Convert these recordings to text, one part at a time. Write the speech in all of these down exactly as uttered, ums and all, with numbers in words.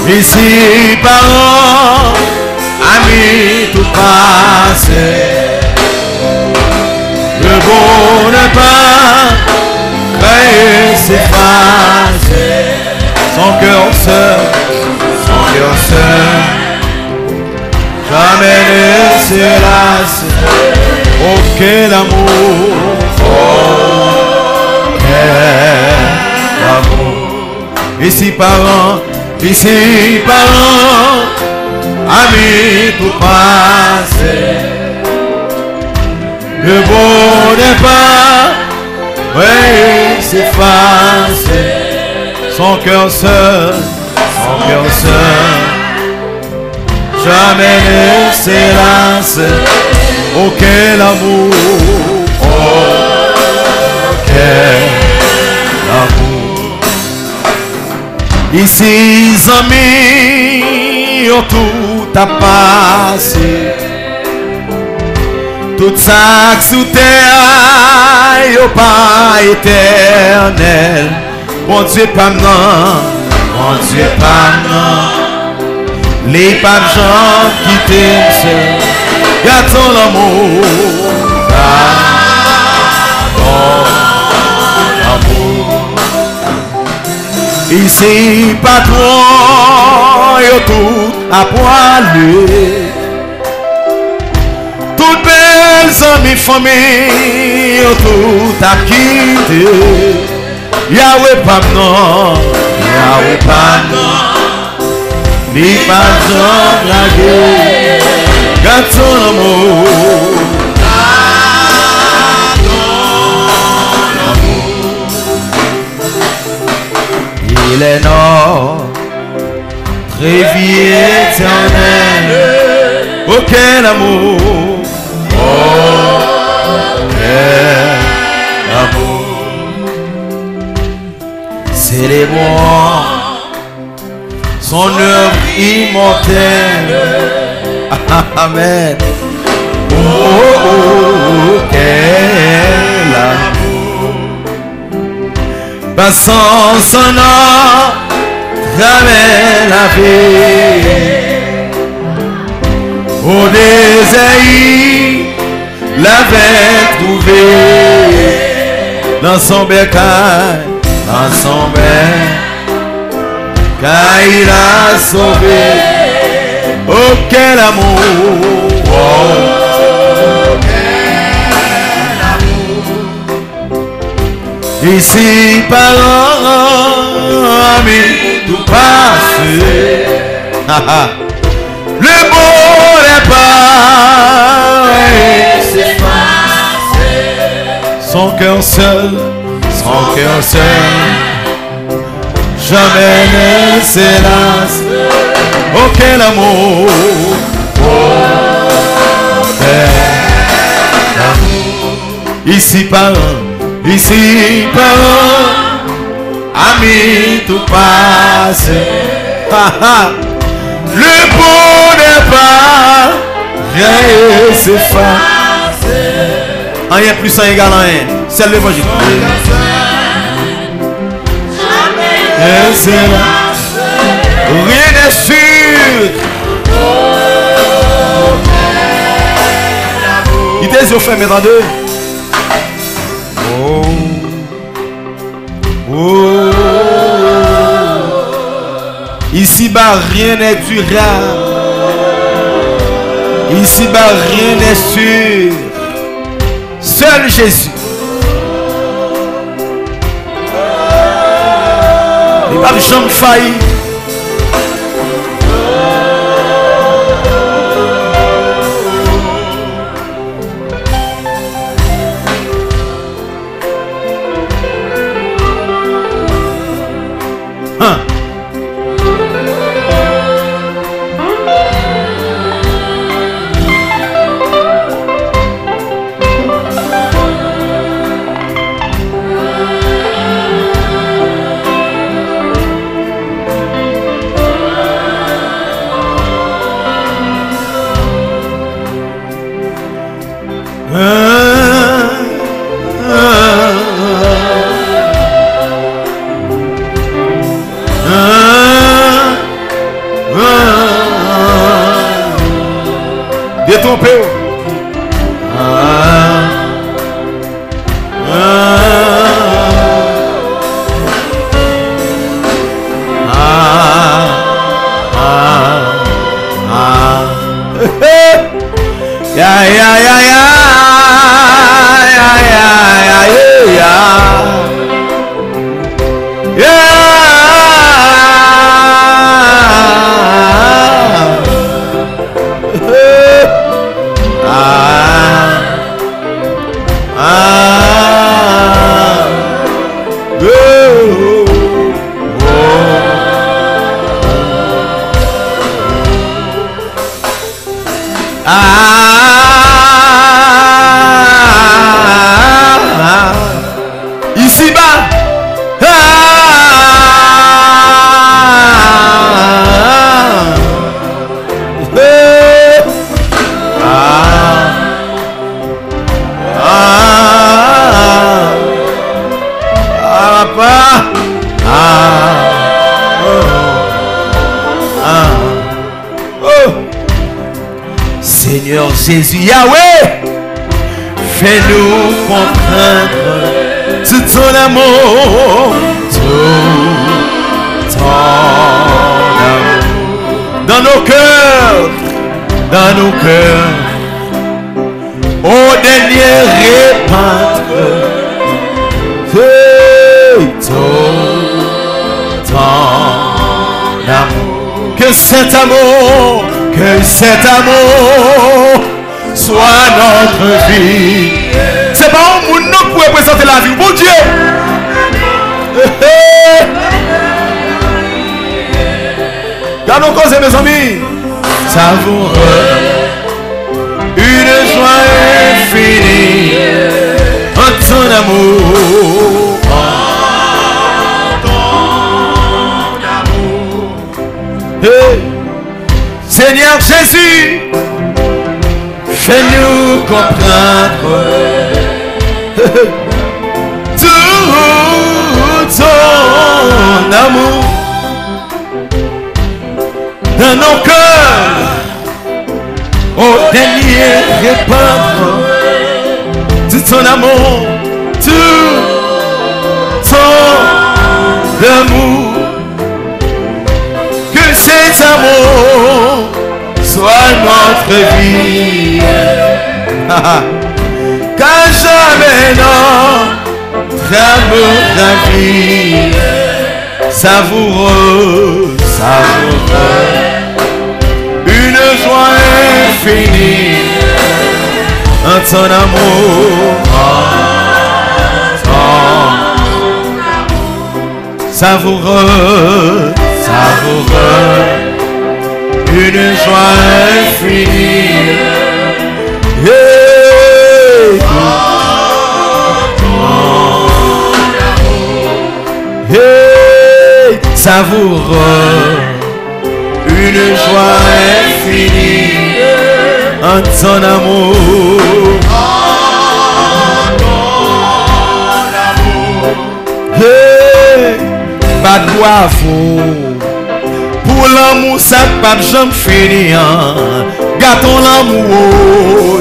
Ici, parents, amis, tout passé. Le bon ne pas créer s'effacer. Son cœur seul, son cœur seul. Jamais ne se lasse. Oh, quel amour, oh, quel amour. Ici, parents, ici, parents, amis, tout passé. Le bon départ, oui, s'efface. Son cœur seul, son cœur seul. Jamais ne s'élasse. Oh, quel amour, oh, quel amour. Ici, amis, oh, tout a passé. Tout ça sous terre, y'a pas éternel. Mon Dieu, pas non, mon Dieu, pas non. Les pas de gens qui t'aiment seul. Y'a ton amour, ton amour. Ici, patron, y'a tout à poiler. Toutes belles amies, familles, tout à quitter. Yahweh pas non, Yahweh pas non. Ni pas de la guerre. Garde ton amour. Il est notre vie éternelle. Oh, quel amour. Oh, quel amour. Célébrons son œuvre immortelle. Amen. Oh, oh, oh, quel amour. Passant son nom, jamais la vie. Au désert, l'avait trouvé. Dans son bécaille, dans son bec, car il a sauvé. Oh, quel amour, oh, quel amour. Ici, parents, amis, tout passé. Le beau départ s'efface. Son cœur seul, son cœur seul. Jamais ne s'élasse. Oh, quel amour, oh, quel amour. Ici parents, ici parents, amis tout passe. Le beau départ, rien s'efface. Rien plus un égal à rien. C'est l'évangile. Jamais ne s'élasse. Rien n'est sûr. Il était yeux fermés dans deux. Oh, oh. Ici-bas, rien n'est durable. Ici-bas, rien n'est sûr. Seul Jésus. Il va jamais faillir. Jésus, Yahweh, fais-nous comprendre tout ton amour, tout ton amour. Dans nos cœurs, dans nos cœurs, au dernier répandre, tout ton amour. Que cet amour, que cet amour soit notre vie. C'est pas un monde non pour représenter la vie. Bon Dieu. Gardons cause mes amis. Savoureux. Une joie infinie. En ton amour. En ton amour. Hey. Seigneur Jésus. Fais-nous comprendre tout ton amour dans nos cœurs, au dernier répandre tout ton amour, tout ton amour, que cet amour soit notre vie. Car jamais notre amour la vie. Savoureux, savoureux. Une joie infinie. En ton amour. Savoureux, savoureux. Une joie infinie. Hey, hey, savoureux. Une joie infinie. En ton amour. Hey, pas de bravo. Pour l'amour, ça pas de jambe fini. Gâtons l'amour,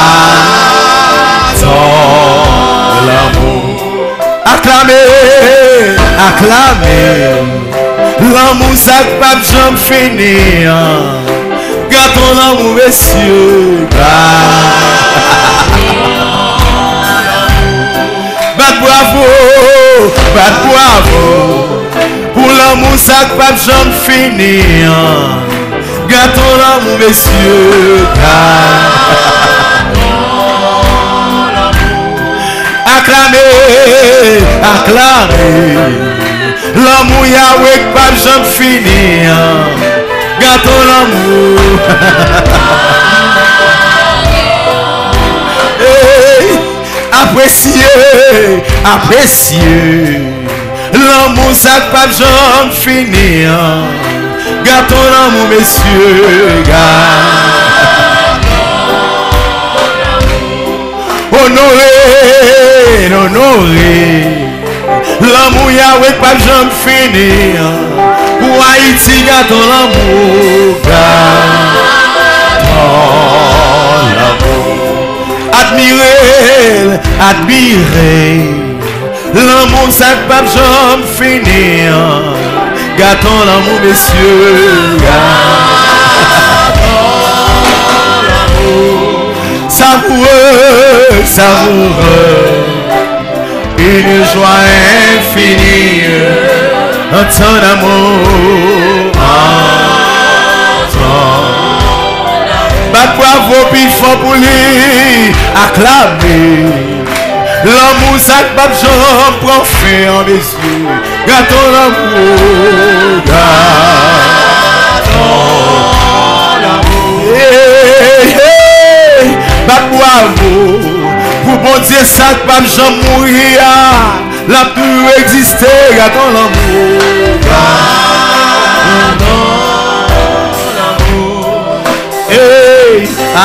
gâtons l'amour. Acclamez, acclamez. L'amour, ça pas de jambe fini. Gâtons l'amour, messieurs. Bat bravo, bat bravo. Pour l'amour, ça pas de jambe fini. Gâtons l'amour, messieurs. Acclamez, acclamez. L'amour Yahweh pas de jambe fini. Gâtons l'amour. Hey, appréciez, appréciez. L'amour ça pas de jambe fini. Gâtons l'amour, messieurs. Honoré, honoré. L'amour Yahweh pas de jambe fini. Pour Haïti, gâtons l'amour. Gâtons l'amour. Admirez, admirez. L'amour ça pas de jambe fini. Gâtons l'amour, messieurs. Gâtons l'amour. Savoureux, savoureux. Une joie infinie. En ton amour. En ton amour. Bat bravo, puis fort pour lui. Acclamez. L'amour, ça pas de jambe, prend fin en les yeux. Gâtons l'amour, gâtons l'amour. Hey, hey, bat bravo. Pour bon Dieu, ça pas de jambe mourir. La plus exister, gâtons l'amour. Gâtons l'amour. Hey, ah.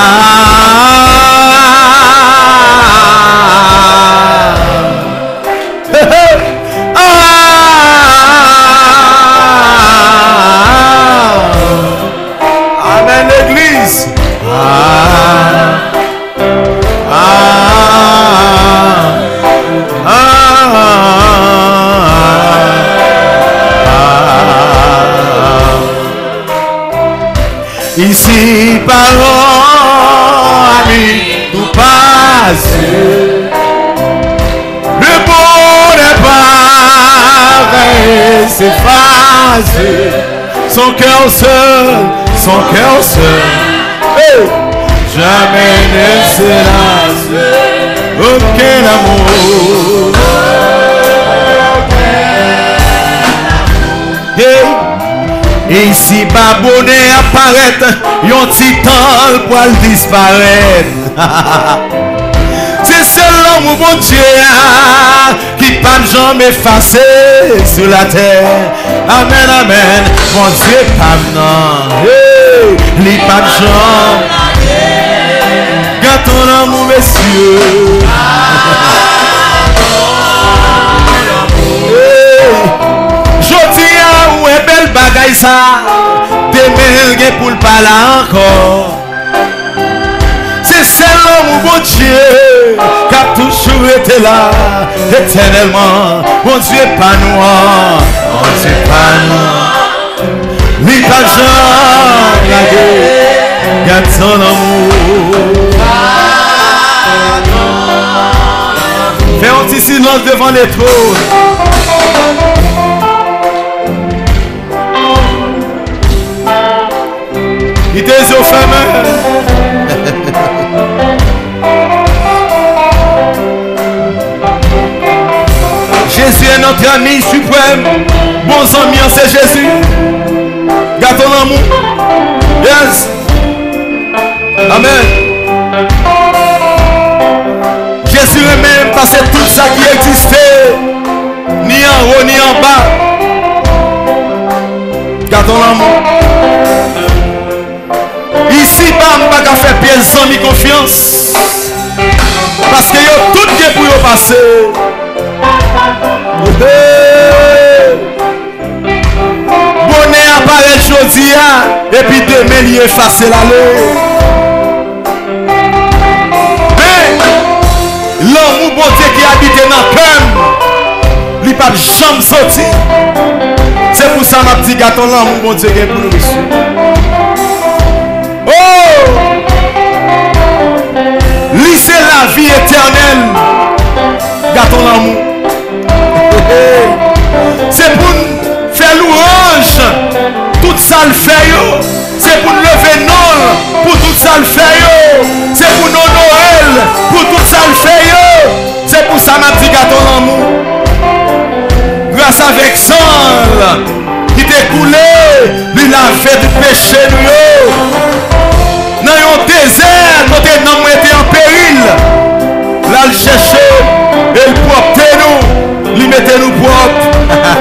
Amen, l'église. Ah. Ici, parents, amis, tout passe. Le bon n'est pas s'efface. Son cœur seul, son cœur seul. Hey! Jamais ne se lasse. Aucun amour. Hey! Et si babonnet apparaît, yon titan pour disparaître. C'est seul l'homme, mon Dieu, qui pas jamais effacé sur la terre. Amen, amen. Mon Dieu, pas non. Hey, li pas jamais. Garde ton amour, messieurs. Je dis à où est belle bagaille ça. Demain, pour le parler encore. C'est celle l'homme, mon Dieu, qui a toujours été là, éternellement. Mon Dieu, pas noir, mon Dieu, pas noir. Lui, pas Jean, la gueule, garde son amour. Fais un petit silence devant les trônes. Il était aux femmes. Jésus est notre ami suprême. Bons amis, c'est Jésus. Garde ton amour. Yes. Amen. Jésus lui-même passait tout ça qui existait. Ni en haut, ni en bas. Garde ton amour. Ici, pas on va faire pièce sans ni confiance. Parce que yo tout est pour yo passer. Bonnet apparaît aujourd'hui et puis demain il efface l'allée. Mais l'homme bon Dieu qui habite dans le cœur, il ne peut jamais sortir. C'est pour ça que je dis que l'homme bon Dieu qui est pour nous ici. Oh! Lisez la vie éternelle. Gâtons l'amour. C'est pour faire louange. Tout ça le fait. C'est pour lever non pour tout ça le fait. C'est pour nos Noël pour tout ça le fait. C'est pour ça m'a dit gâtons l'amour. Grâce avec sang qui t'est coulé, il a fait du péché nous. Dans un désert, notre nom était en péril. Là, il cherchait, et il proptait nous, il mettait nous propres.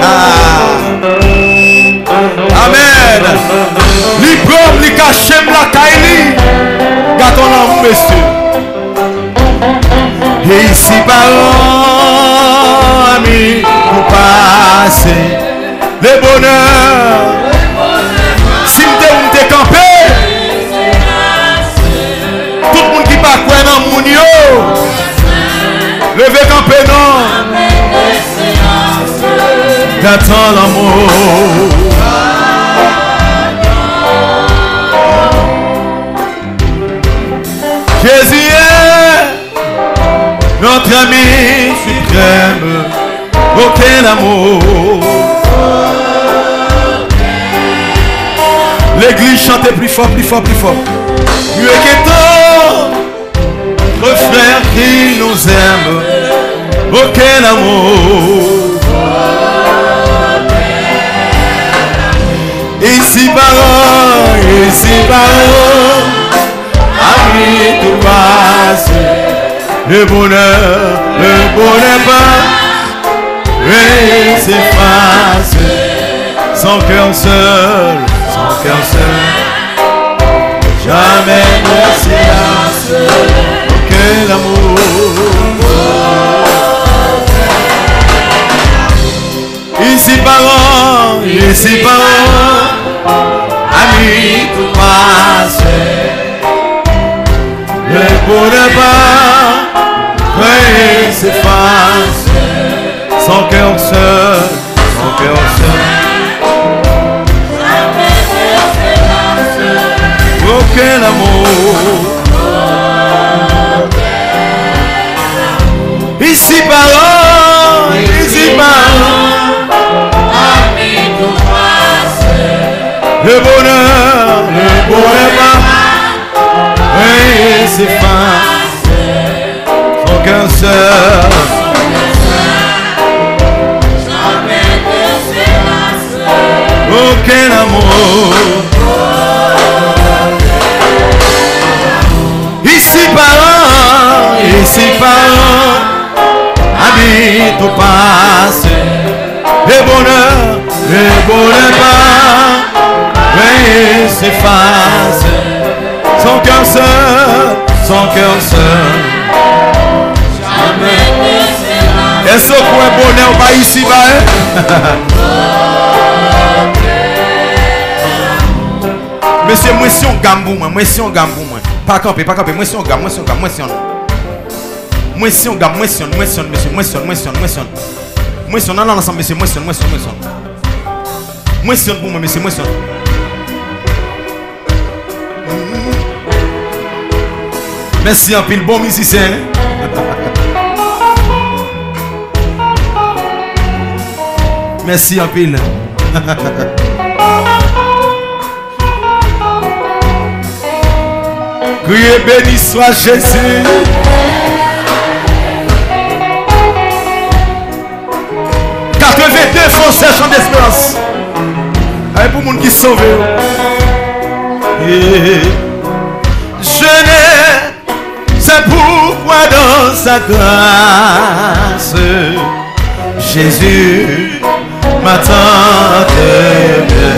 Amen. Il prend, il cache la caille. Gâtons l'amour, monsieur. Et ici, parents, amis, vous passez le bonheur. Si vous êtes campé, tout le monde qui pas quoi dans mon yo, levez campé non. J'attends l'amour. Jésus est notre ami suprême. Aucun amour. L'église chantait plus fort, plus fort, plus fort. Mieux qu'étant, notre frère qui nous aime, aucun amour. Ici parents, ici parents, amis tout passe. Le bonheur, le bonheur pas, rien s'efface. Son cœur seul, son cœur seul. Jamais ne se lasse que l'amour. Ici parents, ici parents, amis tout passe. Le bonheur pas, rien s'efface. Son cœur seul, son cœur seul. Ici parole, ici parole. Le bonheur, le bonheur, oui, s'efface. Son cœur seul. Aucun amour. Ici parole, ici parole. Habite au passé. Le bonheur, le bonheur pas. Oui, s'efface. Son cœur seul, son cœur seul. Est-ce que pour un bonheur pas ici bas? Monsieur, moi si on gambou, moi si on gambou, pas camper, pas camper, moi si on gambou, moi si on gambou, moi si on moi si on gambou, moi si on, moi si on, monsieur, moi si on, moi si on, moi si on, moi si on, non non ensemble, monsieur, moi si on, moi si on, moi si on, moi si on pour moi, monsieur, moi si on. Merci un pile bon musicien. Merci un pile. Criez béni soit Jésus. quatre-vingt-deux font sèche en espérance. Allez pour le monde qui se sauve. Et je n'ai, c'est pourquoi dans sa grâce, Jésus m'attend de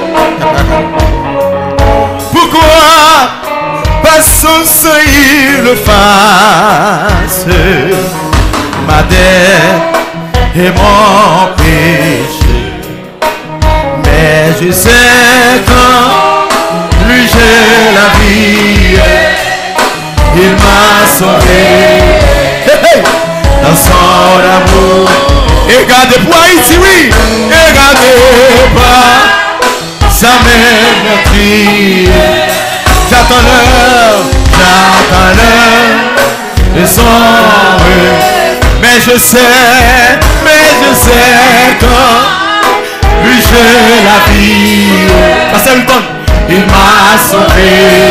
pourquoi pas sans ça il le fasse, ma dette et mon péché, mais je sais quand lui j'ai la vie, il m'a sauvé dans son amour. Et gardez pour Haïti, oui, et gardez pas sa même crie. J'attends l'heure, j'attends l'heure de son rêve. Mais je sais, mais je sais quand lui j'ai la vie. Pasteur Hilton, il m'a sauvé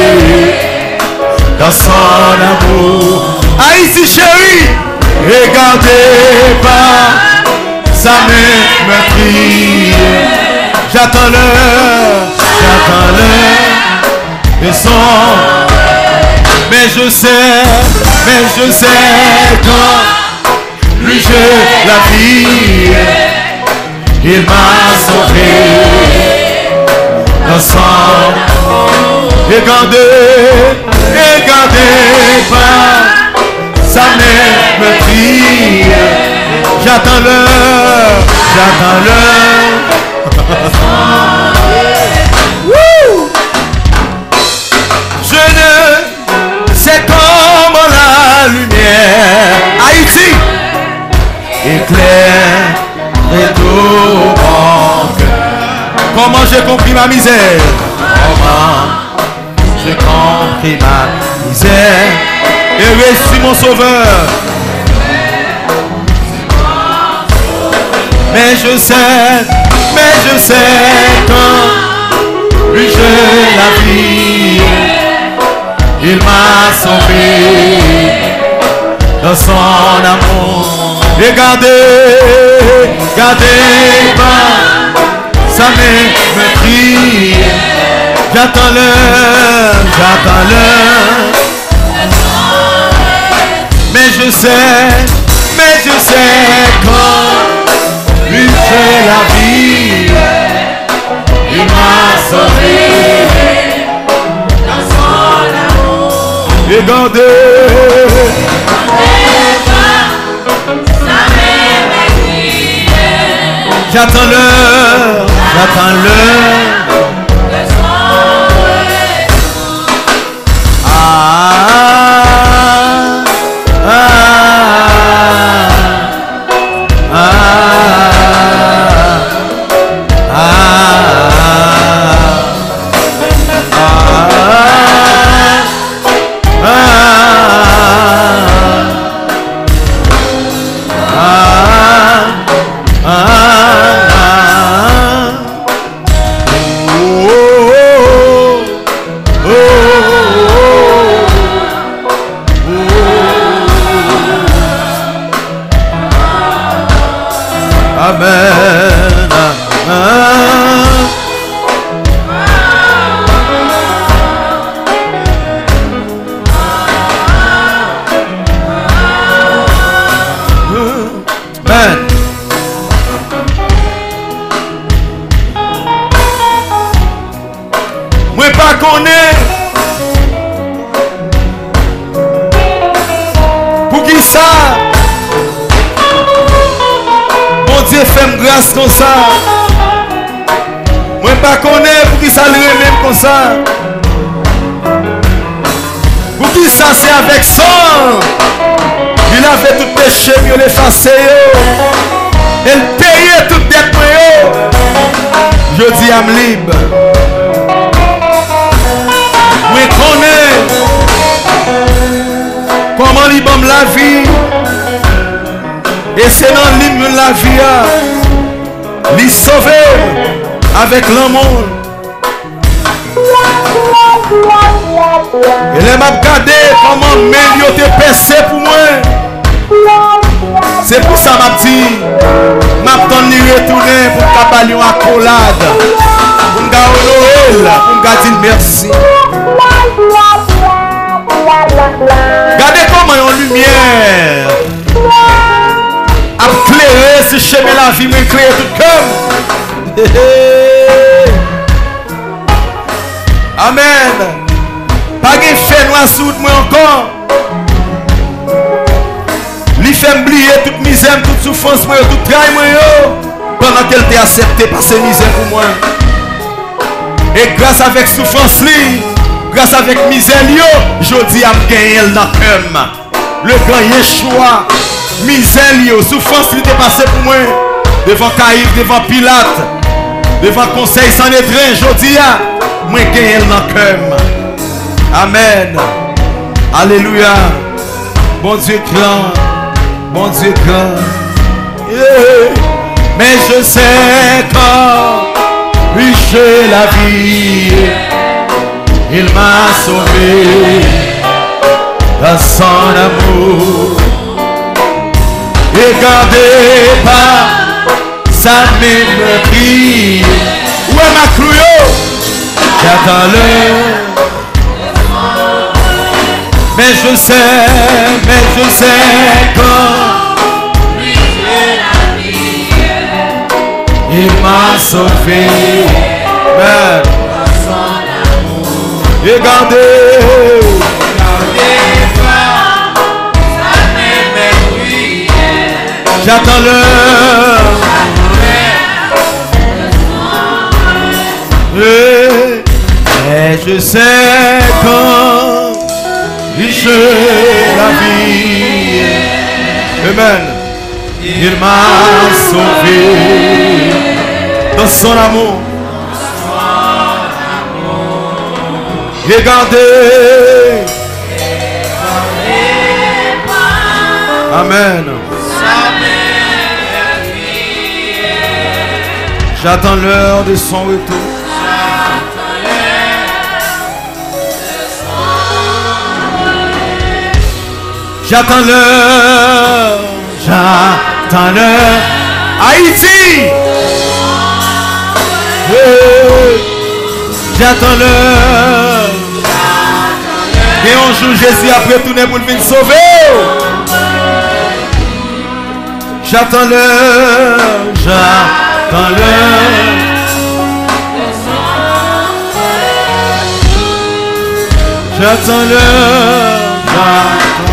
dans son amour. Haïti chérie, regardez pas sa même crie. J'attends l'heure, j'attends l'heure de son. Mais je sais, mais je sais quand lui j'ai la vie, il m'a sauvé dans son. Regardez, regardez pas sa même crie. J'attends l'heure, j'attends l'heure. Je ne sais comment la lumière Haïti éclaire et tout mon cœur. Comment j'ai compris ma misère? Comment j'ai compris ma misère et reçu mon sauveur? Mais je sais, mais je sais quand lui j'ai la vie, il m'a sauvé dans son amour. Regardez, regardez pas sa même crie. J'attends l'heure, j'attends l'heure. Mais je sais, mais je sais quand lui j'ai la vie, il m'a sauvé dans son amour. Regardez, j'attends l'heure, j'attends l'heure. Ah, ah, ah, ah, ah, Amen. Amen. Amen. Moi pas connais pour qui ça bon Dieu fait grâce comme ça. Moi pas connais pour qui ça le même comme ça. Pour qui ça c'est avec sang. Il avait tout péché, il l'effacé. Il payait tout dette. Je dis à me libre. Je connais comment il bombe la vie. Et c'est dans l'hymne de la vie. Il sauvé avec l'amour. Et les m'a regardé comment Mélio te percé pour moi. C'est pour ça m'a dit, m'a donné retourner pour qu'aballer une accolade, pour me honorer, pour me dire merci. Regardez comment une lumière a éclairé ce chemin la vie, m'a éclairé tout comme. Amen. Pas de fait noir sous moi encore. Lui fait oublier toute misère, toute souffrance, moi, tout travail, moi, pendant qu'elle t'a accepté par ses misères pour moi. Et grâce avec souffrance, lui, grâce avec misère, je dis à me gagner dans le cœur. Le grand Yeshua, misère, souffrance, il était passé pour moi. Devant Caïphe, devant Pilate, devant Conseil Sanhédrin, je dis à moi gagner dans le cœur. Amen. Alléluia. Bon Dieu grand. Mon Dieu grand, yeah. Mais je sais quand riche la vie, il m'a sauvé dans son amour et gardé par sa même vie. Où est ma crouille? J'attends-le. Mais je sais, mais je sais quand il m'a sauvé. Amen. Et gardé, j'attends l'heure. Et je sais quand riche la vie. Amen. Il m'a sauvé dans son amour. Regardez. Amen. J'attends l'heure de son retour. J'attends l'heure, j'attends l'heure. Haïti, hey, j'attends l'heure. Et un jour Jésus a retourné pour venir sauver. J'attends l'heure, j'attends l'heure. J'attends l'heure, j'attends.